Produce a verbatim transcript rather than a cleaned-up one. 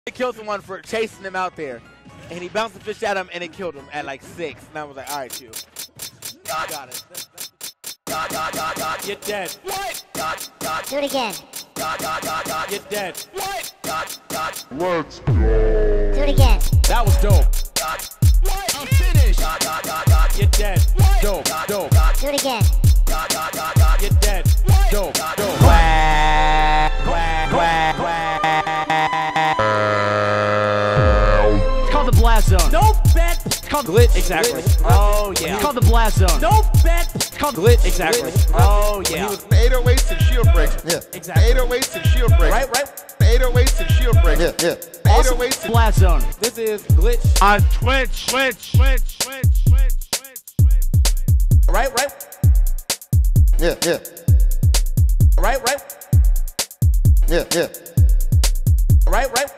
He killed someone for chasing him out there, and he bounced the fish at him, and it killed him at like six. And I was like, all right, you got it. You're dead. What? Do it again. You're dead. What? Let's go. Do it again. That was dope. What? I'm finished. You're dead. What? Dope. Dope. Do it again. You're dead. What? Dope. Dope. Quack. Quack. Quack. It's called the blast zone. No bet. It's called Glitch. Exactly. Glitch. Oh yeah. It's called the blast zone. No bet. It's called Glitch. Exactly. Glitch. Oh He yeah. was eight oh eights and shield breaks. Yeah. Exactly. eight oh eights and shield breaks. Right. Right. eight oh eights and shield breaks. Yeah. Yeah. eight oh eights and Blast zone. This is Glitch. On Twitch. Twitch. Twitch. Twitch. Twitch. Twitch. Twitch. Right. Right. yeah. Yeah. Right. Right. Yeah. Yeah. Right. Right.